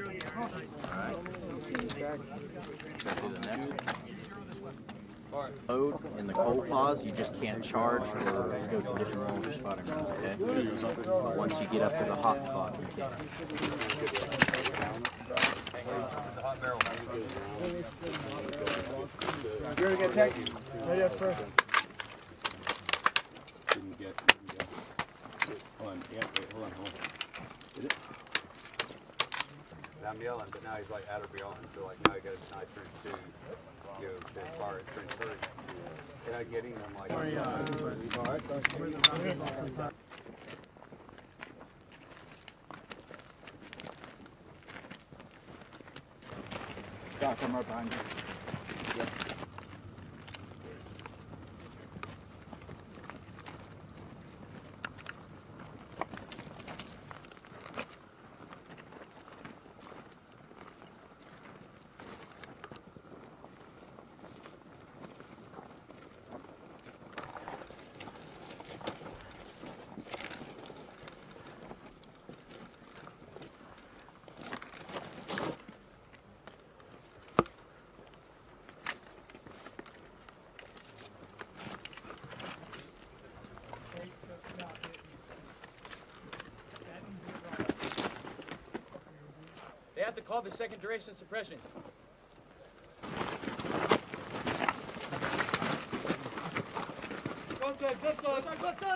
Load in the coal pause, you just can't charge or go traditional on your spotting rounds, okay? But once you get up to the hot spot, you can. You're gonna get tech? Yes, sir. Hold on, yeah, wait, hold on. Is it? I'm yelling, but now he's like out of beyond, so like now he got a sniper to you know, to fire at trench first. Can I get him? I'm like, Doc, I'm right behind you. Yep. They have to call the second duration suppression. Contact, good side. Good side.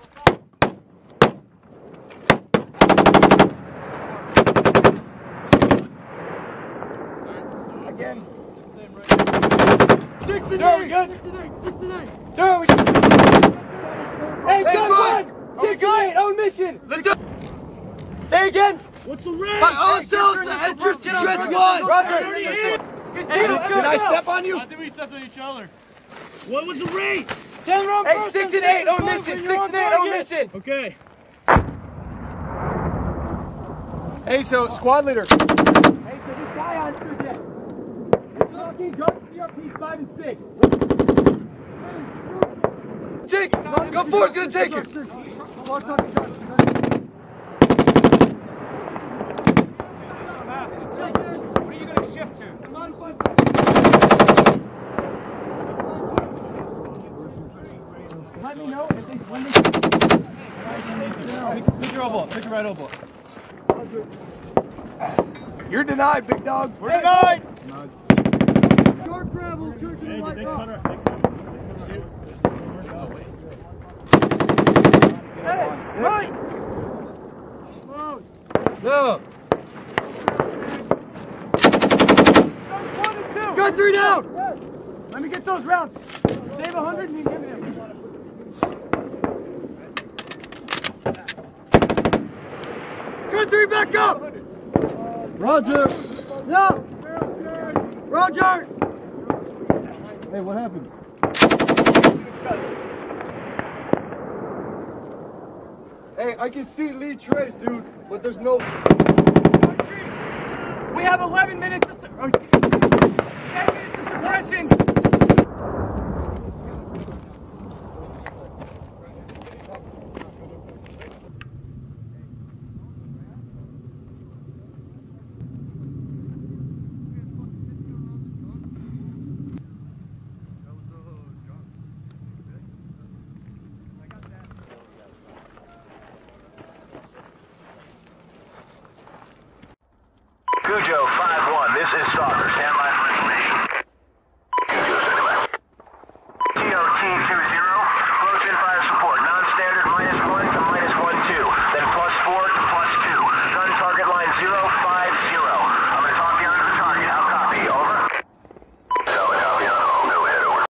Again. 6 and 8. 6 and 8. Sir, we Hey, gun! 6 and 8, on mission! Say again! What's the range? By ourselves to entrance to trench 1! Roger! Did I step on you? I think we stepped on each other. What was the rate? 10 round Hey, 6 and 8, on mission! 6 and 8, on mission! Okay. Hey, so, squad leader. Hey, so this guy on Thursday. Fucking drop CRPs 5 and 6. Take! Go forward, gonna take it! What are you going to shift to? Let me know if they, when they... Pick your elbow up, pick your right elbow up. You're denied, big dog. We're denied! Dark gravel, turn to the light rock. Hey, right! No! Gun 3 down! Let me get those rounds. Save 100 and you give me them. Gun 3 back up! Roger! Yeah! Roger! Hey, what happened? Hey, I can see Lee Trace, dude, but there's no... We have 11 minutes of 10 minutes of suppression. Cujo 5-1, this is Stalker. Stand by